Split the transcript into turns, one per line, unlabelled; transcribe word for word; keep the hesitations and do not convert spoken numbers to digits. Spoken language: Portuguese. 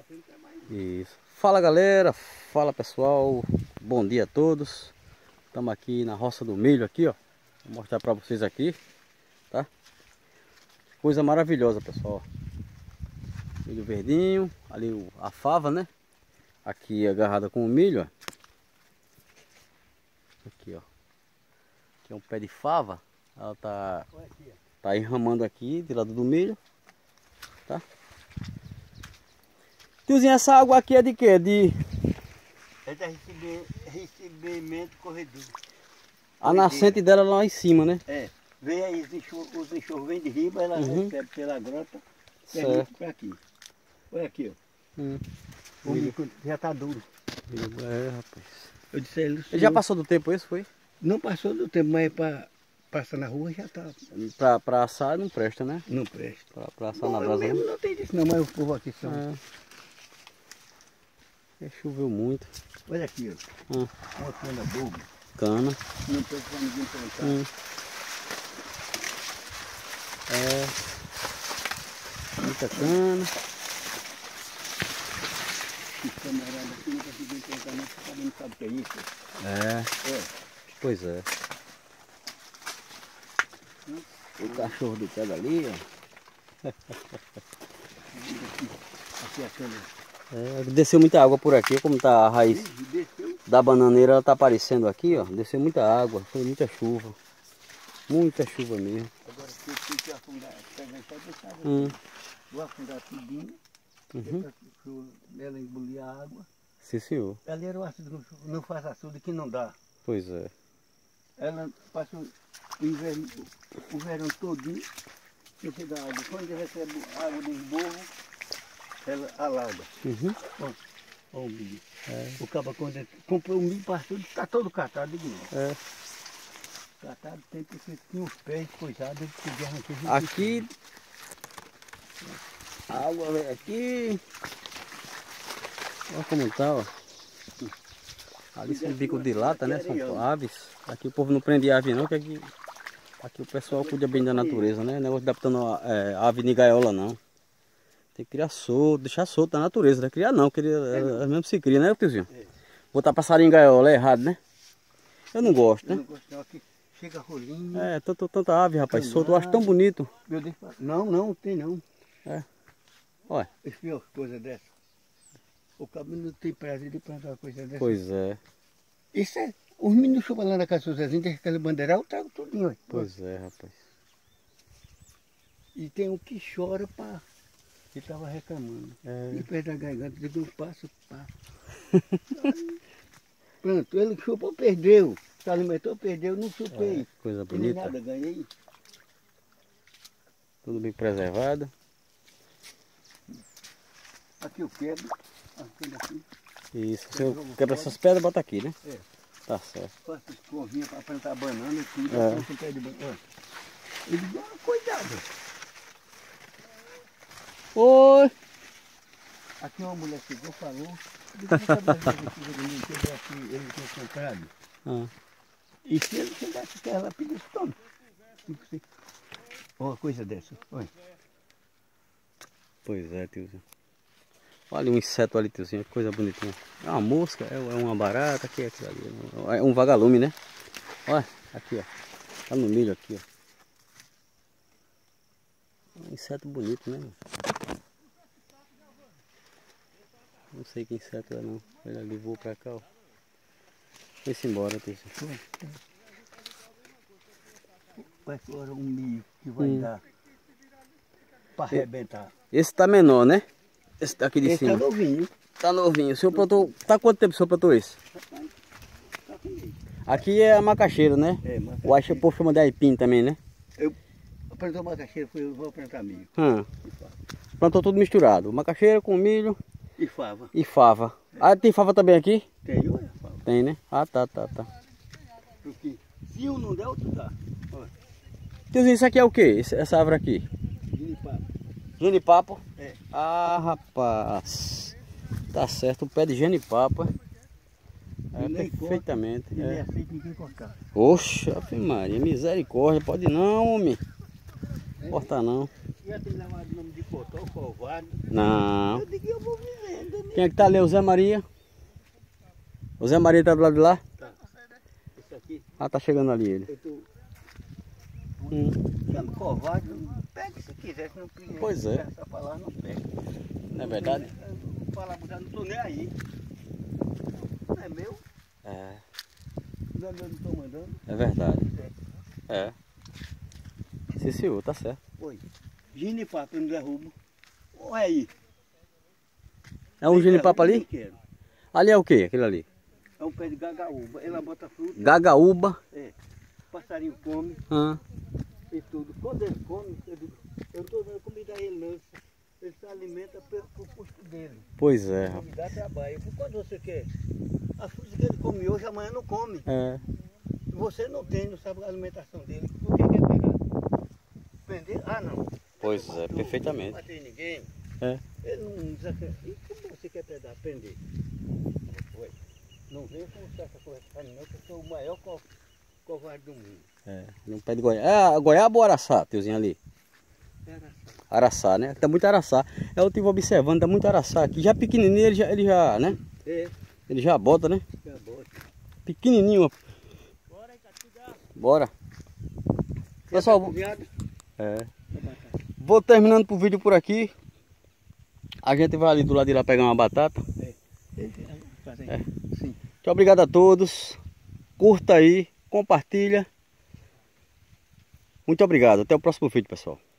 Isso. Fala galera, fala pessoal, bom dia a todos. Estamos aqui na roça do milho aqui, ó. Vou mostrar para vocês aqui, tá? Coisa maravilhosa, pessoal. Milho verdinho, ali o, a fava, né? Aqui agarrada com o milho, ó. Aqui, ó. Aqui é um pé de fava. Ela tá, tá enramando aqui de lado do milho, tá? Tiozinho, essa água aqui é de quê? De...
É da receber, recebimento corredor.
A nascente dela lá em cima, né?
É. Vem aí os enxurros, os enxurros vêm de riba, ela
Uhum.
recebe pela grota e
Certo.
vem para aqui. Olha aqui, ó.
Hum.
O milho já tá duro.
É, rapaz.
Eu disse a ele,
Ele já passou do tempo isso, foi?
Não passou do tempo, mas para passar na rua já tá.
Pra, pra assar não presta, né?
Não presta.
Pra, pra assar
Bom,
na
eu
brasa
mesmo
não.
não tem disso não, mas o povo aqui são.
É. É, choveu muito.
Olha aqui, ó.
Hum.
Uma cana boba.
Cana.
Não tem pra ninguém plantar.
Hum. É. Muita cana.
Esse camarada aqui não conseguiu plantar, não, porque não sabe o que é isso.
É.
É.
Pois é. O cachorro do pé dali, ó.
Aqui a cana.
É, desceu muita água por aqui, como tá a raiz
Desceu.
da bananeira, ela tá aparecendo aqui, ó. Desceu muita água, foi muita chuva. Muita chuva mesmo.
Agora se eu tenho que afundar, pegar só deixar.
Hum.
Vou afundar tudinho.
Uhum.
Depois ela engolir a água.
Sim, senhor.
Ela era o ácido, não faz açude que não dá.
Pois é.
Ela passa o inverno, o verão todinho, sem se dar água. Quando recebe água do esborro, ela alaga.
Uhum.
Olha o milho.
É.
O cabo quando comprou o milho, passou, está todo catado de novo.
É.
Catado tem que ser, tinha os pés coisados, eles quiseram que
Aqui, a água vem aqui. Olha como tá, ó. Ali são bico de lata, né? São aves. Aqui o povo não prende ave não, que aqui, aqui o pessoal cuida bem da natureza, né? Negócio de adaptando é, ave de gaiola não. Tem que criar solto, deixar solto na natureza, né? Criar não, queria, é, mesmo se cria, né, tiozinho?
É.
Botar passarinho em gaiola é errado, né? Eu não gosto,
Eu
né?
não gosto não, aqui chega rolinho.
É, tanta, tanta ave, rapaz, solto, eu acho tão bonito.
Meu Deus, não, não, tem não.
É. Olha.
Espiou coisa dessa. O cabo não tem prazer de plantar uma coisa dessa.
Pois é.
Isso é. Os meninos chupam lá na casa do Zezinho, deixa aquele bandeiral, eu trago tudinho. Ó.
Pois é, rapaz.
E tem um que chora para. Ele estava reclamando.
É.
E perto da garganta, digo, um passo, pá. Pronto, ele chupou, perdeu. Se alimentou, perdeu, não chupei.
É, coisa
Tem
bonita.
nada, ganhei.
Tudo bem preservado.
Aqui eu quebro. Aqui aqui.
Isso. Se eu quebrar essas pedras, bota aqui, né?
É.
Tá certo.
Faço escovinha para plantar banana e tudo.
É.
Um pé de banana. Ele diz, ah, cuidado.
Oi!
Aqui uma mulher chegou e falou. Eu digo, "Você sabe as vezes que ele chegou aqui, ele tinha comprado.
Ah.
E se ele chegasse aqui, ela pedisse, toma. Olha uma coisa dessa, olha.
Pois é, tiozinho. Olha um inseto ali, tiozinho, que coisa bonitinha. É uma mosca, é é uma barata, aqui, aqui, ali. É um vagalume, né? Olha, aqui, ó. Tá no milho aqui, ó. Um inseto bonito, né? Não sei que inseto é não. Ele ali voou pra cá, ó. Foi-se embora, tiozinho.
Vai fora um milho que vai
Hum.
dar para arrebentar.
Esse tá menor, né? Esse daqui de
Esse
cima.
tá novinho.
Tá novinho. O senhor plantou. Tá quanto tempo o senhor plantou esse?
Tá comigo.
Aqui é a macaxeira, né?
É,
O acho que o povo chama de aipim também, né?
Eu plantou macaxeira, eu vou plantar milho.
Hum.
E fava.
Plantou tudo misturado. Macaxeira com milho
E fava.
e fava. Ah, tem fava também aqui?
Tem, olha, fava.
Tem, né? Ah, tá, tá, tá.
Porque se um não der, outro dá. Olha,
Tiozinho, isso aqui é o quê? Esse- Essa árvore aqui?
genipapo.
Genipapo?
É.
Ah, rapaz. Tá certo, o pé de genipapo. É,
E nem
perfeitamente.
Ele é
É.
aceito ninguém cortar.
Oxa, Ave Maria, misericórdia. Pode não, homem. Corta não.
Já tem levado o nome de cotó, covarde.
Não.
Eu digo, eu vou viver.
Quem é que tá ali? O Zé Maria. O Zé Maria tá do lado de lá?
Tá. Esse aqui.
Ah, tá chegando ali ele.
Eu tô...
Hum.
Tá covarde, pega se quiser, se não quiser.
Pois é.
Essa palavra não pega.
Não é verdade?
Eu falar pra você, não tô nem aí. Não é meu?
É.
Não é meu, não tô mandando.
É verdade. É. Sim, senhor, tá certo.
Oi. Ginipapo, eu não derrubo. Olha aí.
É um ginipapo
Eu
ali?
quero.
Ali é o que? Aquele ali?
É um pé de gagaúba. Ela bota fruta.
Gagaúba.
É. Passarinho come
Ah.
e tudo. Quando ele come, eu digo, eu não estou dando comida a ele não. Ele se alimenta pelo custo dele.
Pois é,
A
rapaz.
comida trabalha. Quando você quer, a fruta que ele come hoje, amanhã não come.
É.
Você não tem, não sabe a alimentação dele. Por que quer pegar? Prender? Ah, não.
Pois é,
Não
perfeitamente.
matei ninguém.
É.
Ele não desacredita. E como você quer pegar? Prender? Oi. Não vem com essa conversa pra mim não, que eu sou o maior co covarde do mundo.
É. No pé de goiaba. É a goiaba ou araçá, tiozinho ali?
Era
Araçá, né? Tá muito araçá. Eu estive observando, tá muito araçá aqui. Já pequenininho ele já, ele já, né?
É,
Ele já bota, né?
já bota.
Pequenininho, ó.
Bora aí, Catiga.
Bora. Pessoal, vou-
Cozinhado?
é.
A batata.
Vou terminando o vídeo por aqui. A gente vai ali do lado de lá pegar uma batata.
É. É. Faz aí.
É.
Sim.
Muito obrigado a todos. Curta aí, compartilha. Muito obrigado. Até o próximo vídeo, pessoal.